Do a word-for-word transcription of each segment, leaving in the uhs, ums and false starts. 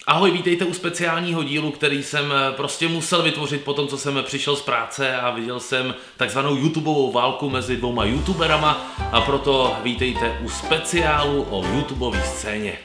Ahoj, vítejte u speciálního dílu, který jsem prostě musel vytvořit po tom, co jsem přišel z práce a viděl jsem takzvanou YouTubeovou válku mezi dvouma YouTuberama, a proto vítejte u speciálu o YouTubeové scéně.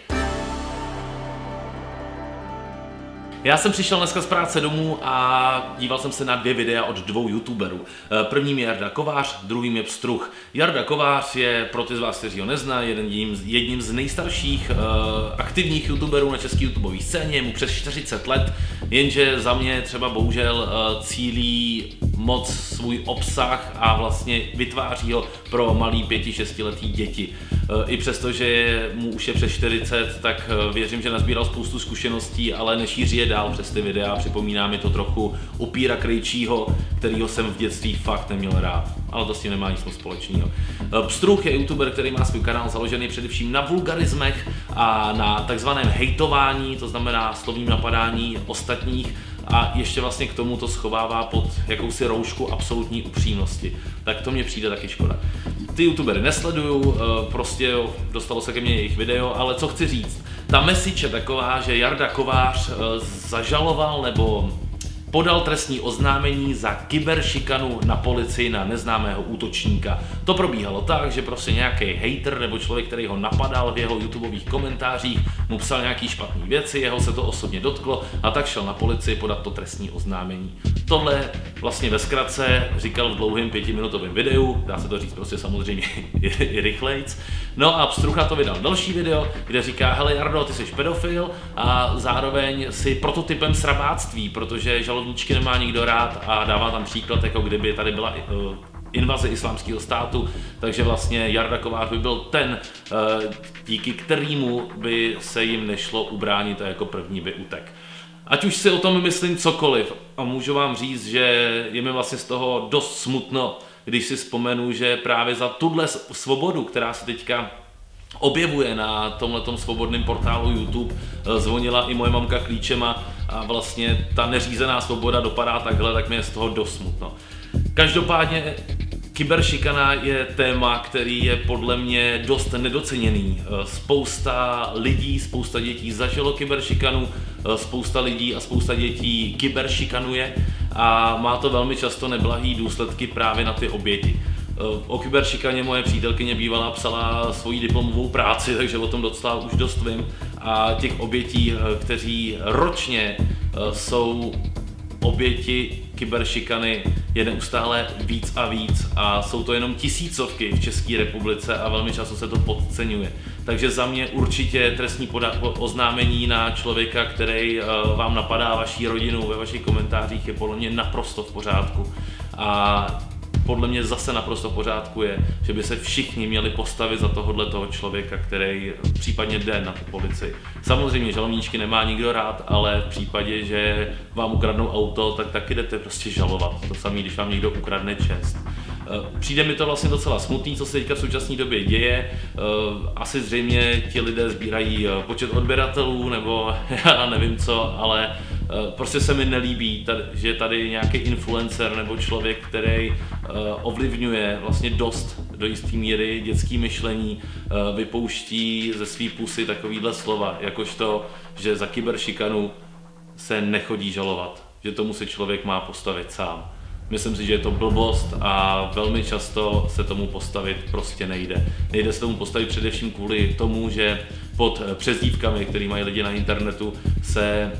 Já jsem přišel dneska z práce domů a díval jsem se na dvě videa od dvou YouTuberů. Prvním je Jarda Kovář, druhým je Pstruh. Jarda Kovář je, pro ty z vás, kteří ho neznají, jedním, jedním z nejstarších uh, aktivních YouTuberů na české YouTubeové scéně, je mu přes čtyřicet let, jenže za mě třeba bohužel uh, cílí moc svůj obsah a vlastně vytváří ho pro malý pěti, šestiletý děti. I přesto, že mu už je přes čtyřicet, tak věřím, že nazbíral spoustu zkušeností, ale nešíří je dál přes ty videa. Připomíná mi to trochu upíra Krejčího, kterýho jsem v dětství fakt neměl rád. Ale to s tím nemá nic moc společného. Pstruh je YouTuber, který má svůj kanál založený především na vulgarismech a na takzvaném hejtování, to znamená slovním napadání ostatních, a ještě vlastně k tomu to schovává pod jakousi roušku absolutní upřímnosti. Tak to mně přijde taky škoda. Ty YouTubery nesleduju, prostě dostalo se ke mně jejich video, ale co chci říct, ta message je taková, že Jarda Kovář zažaloval nebo podal trestní oznámení za kyberšikanu na policii na neznámého útočníka. To probíhalo tak, že prostě nějaký hater nebo člověk, který ho napadal v jeho YouTubeových komentářích, mu psal nějaký špatný věci, jeho se to osobně dotklo a tak šel na policii podat to trestní oznámení. Tohle vlastně ve zkratce říkal v dlouhém pětiminutovém videu, dá se to říct prostě samozřejmě i, i rychlejc. No a Pstruh na to vydal další video, kde říká: hele Jardo, ty jsi pedofil a zároveň si prototypem srabáctví, protože žalovníčky nemá nikdo rád, a dává tam příklad, jako kdyby tady byla uh, invaze islámského státu, takže vlastně Jarda Kovář by byl ten, uh, díky kterému by se jim nešlo ubránit a jako první by utek. Ať už si o tom myslím cokoliv, a můžu vám říct, že je mi vlastně z toho dost smutno, když si vzpomenu, že právě za tuhle svobodu, která se teďka objevuje na tomhletom svobodném portálu YouTube, zvonila i moje mamka klíčema a vlastně ta neřízená svoboda dopadá takhle, tak mi je z toho dost smutno. Každopádně kyberšikana je téma, který je podle mě dost nedoceněný. Spousta lidí, spousta dětí zažilo kyberšikanu, spousta lidí a spousta dětí kyberšikanuje a má to velmi často neblahý důsledky právě na ty oběti. O kyberšikaně moje přítelkyně bývalá psala svoji diplomovou práci, takže o tom docela už dost vím, a těch obětí, kteří ročně jsou oběti kyberšikany, je neustále víc a víc a jsou to jenom tisícovky v České republice a velmi často se to podceňuje. Takže za mě určitě trestní oznámení na člověka, který vám napadá vaší rodinu ve vašich komentářích, je podle mě naprosto v pořádku. A podle mě zase naprosto v pořádku je, že by se všichni měli postavit za tohohle toho člověka, který případně jde na tu policii. Samozřejmě žalovníčky nemá nikdo rád, ale v případě, že vám ukradnou auto, tak taky jdete prostě žalovat. To samé, když vám někdo ukradne čest. Přijde mi to vlastně docela smutný, co se teďka v současné době děje. Asi zřejmě ti lidé sbírají počet odběratelů, nebo já nevím co, ale prostě se mi nelíbí, že tady nějaký influencer nebo člověk, který ovlivňuje vlastně dost do jisté míry dětský myšlení, vypouští ze svý pusy takovýhle slova, jakožto, že za kyberšikanu se nechodí žalovat, že tomu se člověk má postavit sám. Myslím si, že je to blbost a velmi často se tomu postavit prostě nejde. Nejde se tomu postavit především kvůli tomu, že pod přezdívkami, které mají lidi na internetu, se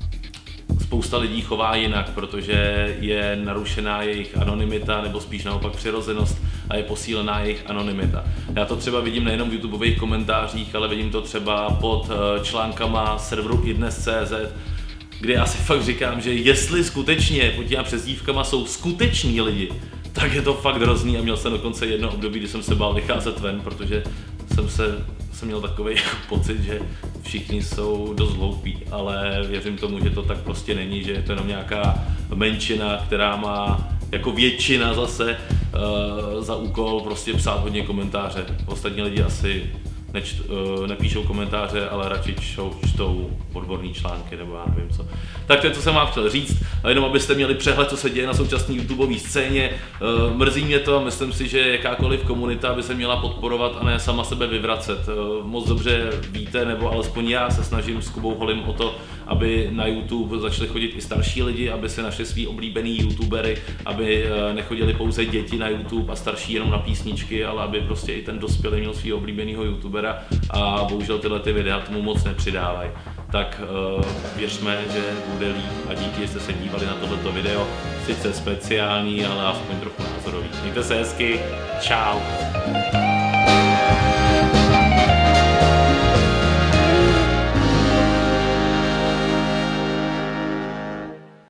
spousta lidí chová jinak, protože je narušená jejich anonymita, nebo spíš naopak přirozenost, a je posílená jejich anonymita. Já to třeba vidím nejenom v YouTubeových komentářích, ale vidím to třeba pod článkama serveru i dnes tečka cé zet, kde já si fakt říkám, že jestli skutečně pod těma přezdívkama jsou skuteční lidi, tak je to fakt hrozný, a měl jsem dokonce jedno období, kdy jsem se bál vycházet ven, protože jsem, se, jsem měl takový pocit, že všichni jsou dost hloupí, ale věřím tomu, že to tak prostě není, že je to jenom nějaká menšina, která má jako většina zase uh, za úkol prostě psát hodně komentáře. Ostatní lidi asi neč, uh, nepíšou komentáře, ale radši čtou, čtou odborný články nebo já nevím co. Tak to je, co jsem vám chtěl říct, a jenom abyste měli přehled, co se děje na současné YouTubeové scéně. Uh, mrzí mě to a myslím si, že jakákoliv komunita by se měla podporovat a ne sama sebe vyvracet. Uh, moc dobře víte, nebo alespoň já se snažím s Kubou Holým o to, aby na YouTube začali chodit i starší lidi, aby se našli svý oblíbený YouTubery, aby uh, nechodili pouze děti na YouTube a starší jenom na písničky, ale aby prostě i ten dospělý měl svého oblíbeného YouTubera a bohužel tyhle ty videa tomu moc nepřidávají. Tak uh, věřme, že bude líp a díky, že jste se dívali na tohleto video, sice speciální, ale aspoň trochu názorový. Mějte se hezky, čau!